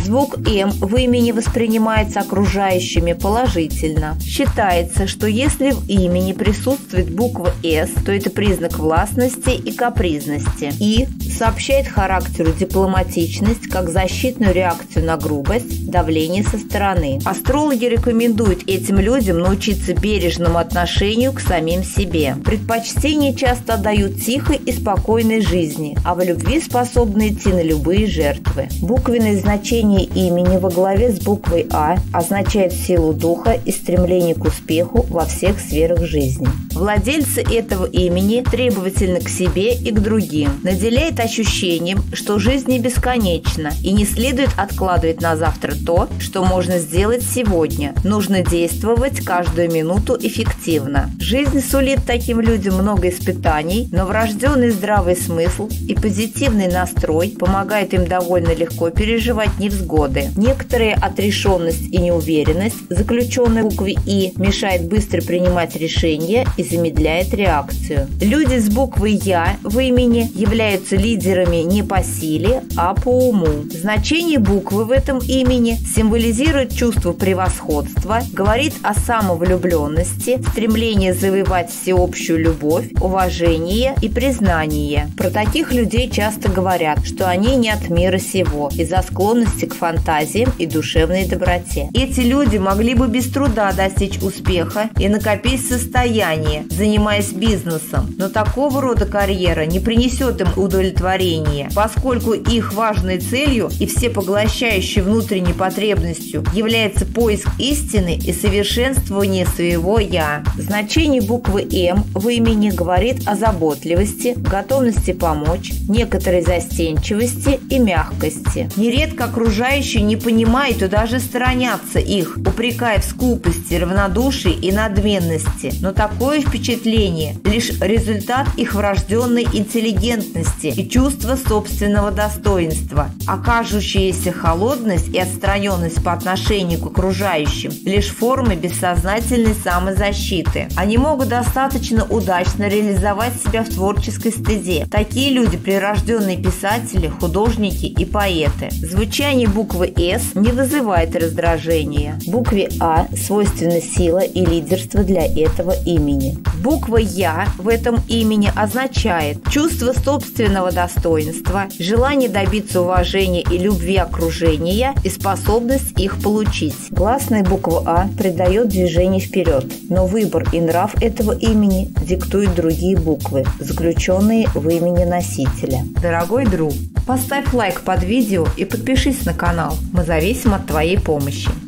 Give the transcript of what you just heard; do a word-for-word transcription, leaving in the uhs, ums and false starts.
Звук «М» в имени воспринимается окружающими положительно. Считается, что если в имени присутствует буква «С», то это признак властности и капризности. «И» сообщает характеру дипломатичность как защитную реакцию на грубость, давление со стороны. Астрологи рекомендуют этим людям научиться бережному отношению к самим себе. Предпочтение часто отдают тихой и спокойной жизни, а в любви способны идти на любые жертвы. Буквенное значение имени во главе с буквой «А» означает силу духа и стремление к успеху во всех сферах жизни. Владельцы этого имени требовательны к себе и к другим, наделяет ощущением, что жизнь не бесконечна и не следует откладывать на завтра то, что можно сделать сегодня. Нужно действовать каждую минуту эффективно. Жизнь сулит таким людям много испытаний, но врожденный здравый смысл и позитивный настрой помогают им довольно легко переживать невзгоды. Некоторая отрешенность и неуверенность, заключенная в букве «И», мешает быстро принимать решения и замедляет реакцию. Люди с буквой «Я» в имени являются лидерами не по силе, а по уму. Значение буквы в этом имени символизирует чувство превосходства, говорит о самовлюбленности, стремлении завоевать всеобщую любовь, уважение и признание. Про таких людей часто говорят, что они не от мира сего из-за склонности к фантазиям и душевной доброте. Эти люди могли бы без труда достичь успеха и накопить состояние, занимаясь бизнесом, но такого рода карьера не принесет им удовлетворения, поскольку их важной целью и всепоглощающей внутренней потребностью является поиск истины и совершенствование своего «я». Значение буквы «М» в имени говорит о заботливости, готовности помочь, некоторой застенчивости и мягкости. Нередко окружающие не понимают и даже сторонятся их, упрекая в скупости, равнодушии и надменности. Но такое впечатление – лишь результат их врожденной интеллигентности и чувства собственного достоинства, а кажущаяся холодность и отстраненность по отношению к окружающим – лишь формы бессознательной самозащиты. Они могут достаточно удачно реализовать себя в творческой стезе. Такие люди – прирожденные писатели, художники и поэты. Звучание буквы «С» не вызывает раздражения. Букве «А» свойственна сила и лидерство для этого имени. Буква «Я» в этом имени означает чувство собственного достоинства, желание добиться уважения и любви окружения и способность их получить. Гласная буква «А» придает движение вперед, но выбор и нрав этого имени диктуют другие буквы, заключенные в имени носителя. Дорогой друг, поставь лайк под видео и подпишись на канал. Мы зависим от твоей помощи.